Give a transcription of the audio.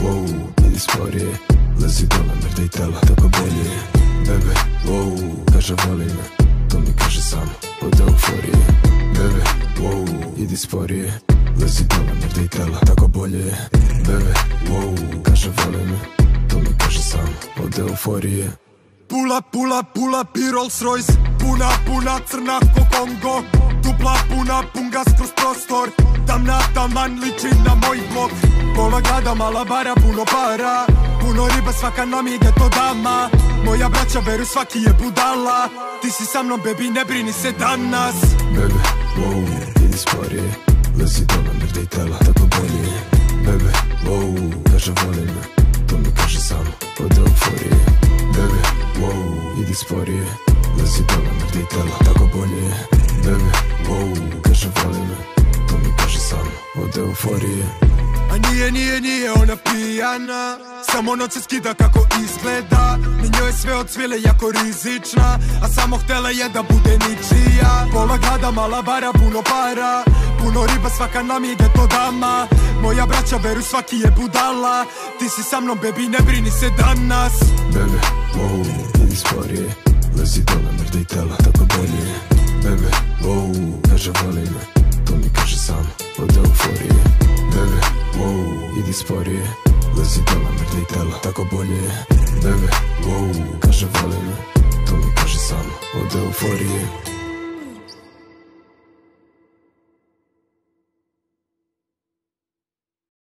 wow, idi sporije, lezi dole, mrdej tela, tako bolje. Bebe, wow, kaže voli me, to mi kaže samo od euforije. Bebe, wow, idi sporije, lezi dole, mrdej tela, tako bolje. Bebe, wow, kaže voli me, to mi kaže samo od euforije. Pula, pi Rolls Royce, puna, crna ko Kongo. Dupla, pun gas kroz prostor, tamna, taman liči na moj blok. Pola grada, mala bara, puno para, puno riba, svaka nam je geto dama. Moja braća veru, svaki je budala. Ti si sa mnom, baby, ne brini se danas. Bebe, wow, idi sporije, lezi dole, mrdej tela, tako bolje. Bebe, wow, kaže voli me, to mi kaže samo od euforije. Bebe, wow, idi sporije, lezi dole, mrdej tela, tako bolje. Bebe, wow, kaže voli me, to mi kaže samo od euforije. A nije ona pijana, samo noć se skida kako izgleda. Na njoj je sve od svile jako rizična, a samo htela je da bude ničija. Pola grada, mala bara, puno para, puno riba, svaka nam je geto dama. Moja braća veru, svaki je budala. Ti si sa mnom, baby, ne brini se danas. Bebe, wow, idi sporije, lezi dole, mrdej tela, tako bolje. Bebe, wow, kaže voli me, to mi kaže samo od euforije. Bebe, wow, idi sporije, lezi dole, mrdej tela, tako bolje. Bebe, wow, kaže voli me, to mi kaže samo od euforije.